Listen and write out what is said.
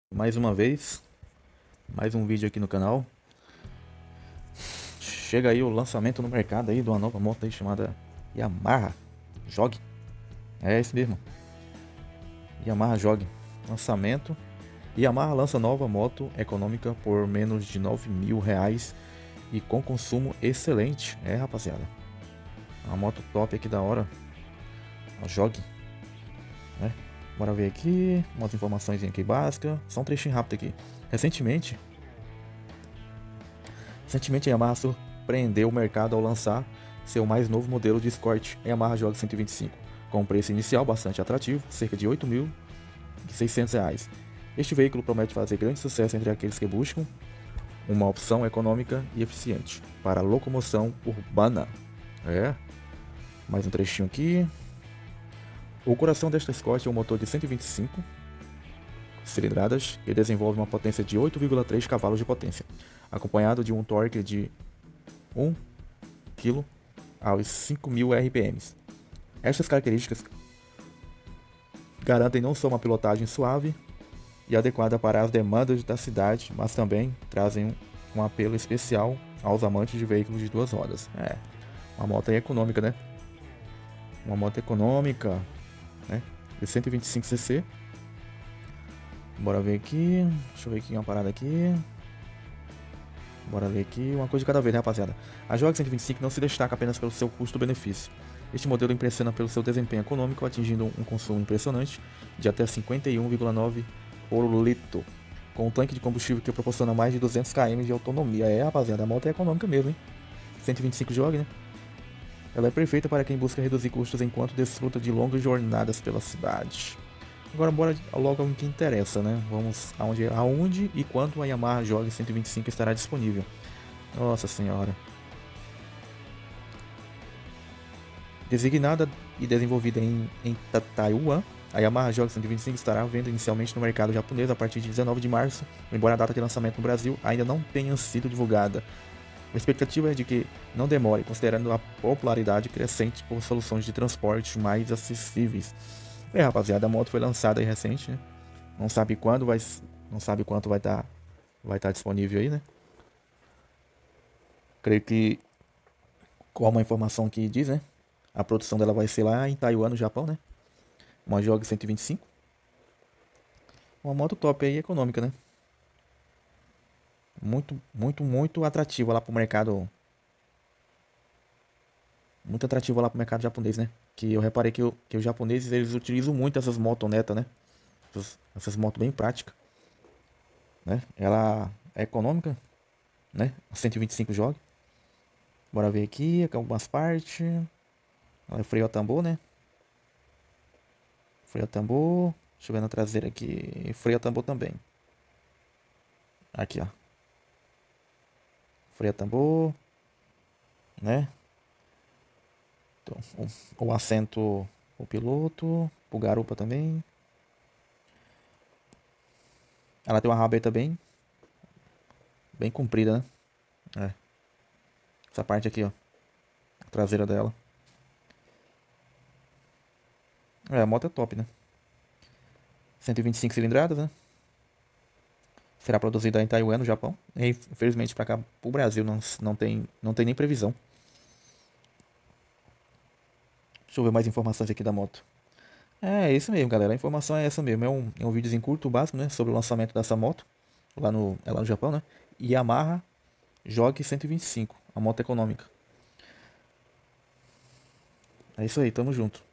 Mais uma vez, mais um vídeo aqui no canal. Chega aí o lançamento no mercado aí de uma nova moto aí chamada Yamaha Jog. É esse mesmo, Yamaha Jog. Lançamento. Yamaha lança nova moto econômica por menos de R$ 9.000 e com consumo excelente. É, rapaziada, uma moto top aqui da hora, a Jog, né? Bora ver aqui umas informações aqui básicas. Só um trechinho rápido aqui. Recentemente a Yamaha surpreendeu o mercado ao lançar seu mais novo modelo de Escort, Yamaha Jog 125, com um preço inicial bastante atrativo, cerca de R$ 8.600. Este veículo promete fazer grande sucesso entre aqueles que buscam uma opção econômica e eficiente para locomoção urbana. É, mais um trechinho aqui. O coração desta Escort é um motor de 125 cilindradas que desenvolve uma potência de 8,3 cavalos de potência, acompanhado de um torque de 1 kg aos 5.000 RPM. Estas características garantem não só uma pilotagem suave e adequada para as demandas da cidade, mas também trazem um apelo especial aos amantes de veículos de duas rodas. É, uma moto aí econômica, né? Uma moto econômica, né? De 125cc. Bora ver aqui. Deixa eu ver aqui uma parada aqui. Bora ver aqui. Uma coisa de cada vez, né, rapaziada? A Jog 125 não se destaca apenas pelo seu custo-benefício. Este modelo impressiona pelo seu desempenho econômico, atingindo um consumo impressionante de até 51,9 por litro, com um tanque de combustível que proporciona mais de 200 km de autonomia. É, rapaziada, a moto é econômica mesmo, hein? 125 Jog, né? Ela é perfeita para quem busca reduzir custos enquanto desfruta de longas jornadas pela cidade. Agora bora logo ao que interessa, né? Vamos aonde e quando a Yamaha Jog 125 estará disponível. Nossa senhora. Designada e desenvolvida em Taiwan, a Yamaha Jog 125 estará à venda inicialmente no mercado japonês a partir de 19 de março, embora a data de lançamento no Brasil ainda não tenha sido divulgada. A expectativa é de que não demore, considerando a popularidade crescente por soluções de transporte mais acessíveis. É, rapaziada, a moto foi lançada aí recente, né? Não sabe quando vai, não sabe quanto vai estar disponível aí, né? Creio que, como a informação que diz, né? A produção dela vai ser lá em Taiwan, no Japão, né? Uma Jog 125. Uma moto top aí, econômica, né? Muito atrativa lá pro mercado. Muito atrativa lá pro mercado japonês, né? Que eu reparei que os japoneses eles utilizam muito essas motonetas, né? Essas motos bem práticas, né? Ela é econômica, né? 125 jog. Bora ver aqui algumas partes. Ela é freio a tambor, né? Freio a tambor. Deixa eu ver na traseira aqui. Freio a tambor também. Aqui, ó. Freio a tambor, né? Então, o assento o piloto, o garupa também. Ela tem uma rabeta bem comprida, né? É. Essa parte aqui, ó, a traseira dela. É, a moto é top, né? 125 cilindradas, né? Será produzida em Taiwan, no Japão. E, infelizmente, para cá, pro Brasil, não tem nem previsão. Deixa eu ver mais informações aqui da moto. É isso mesmo, galera. A informação é essa mesmo. É um videozinho curto, básico, né? Sobre o lançamento dessa moto. É lá no Japão, né? Yamaha Jog 125. A moto econômica. É isso aí, tamo junto.